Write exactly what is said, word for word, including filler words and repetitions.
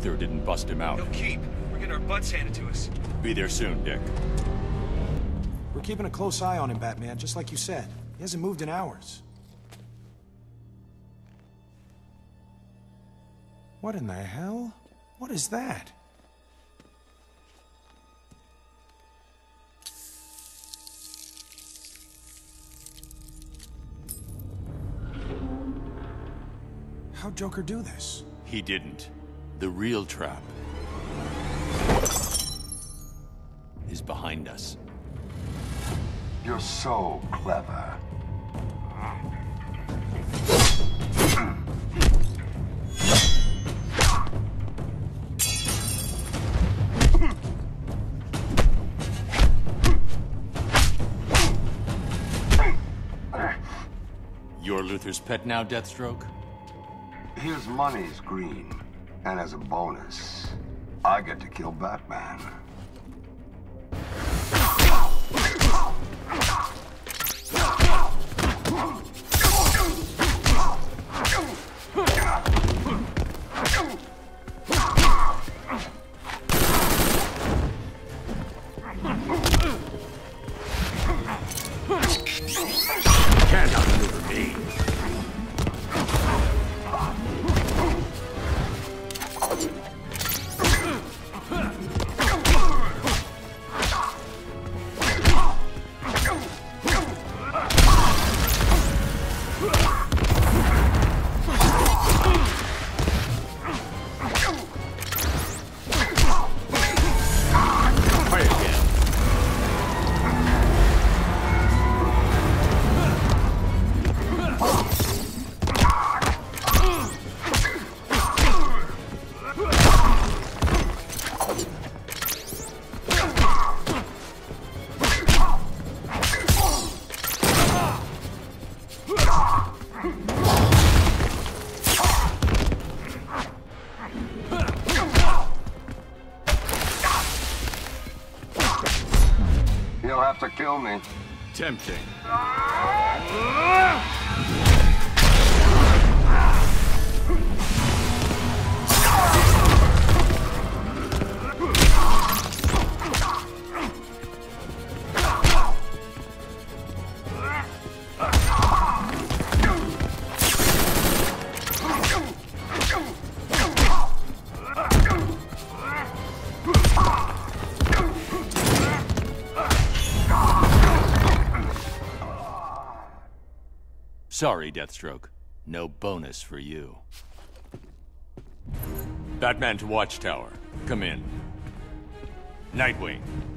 Luther didn't bust him out. He'll keep. We're getting our butts handed to us. Be there soon, Dick. We're keeping a close eye on him, Batman, just like you said. He hasn't moved in hours. What in the hell? What is that? How'd Joker do this? He didn't. The real trap is behind us. You're so clever. You're Luther's pet now, Deathstroke? His money's green, and as a bonus, I get to kill Batman. Can't outmaneuver me. You'll have to kill me. Tempting. Sorry, Deathstroke. No bonus for you. Batman to Watchtower. Come in. Nightwing.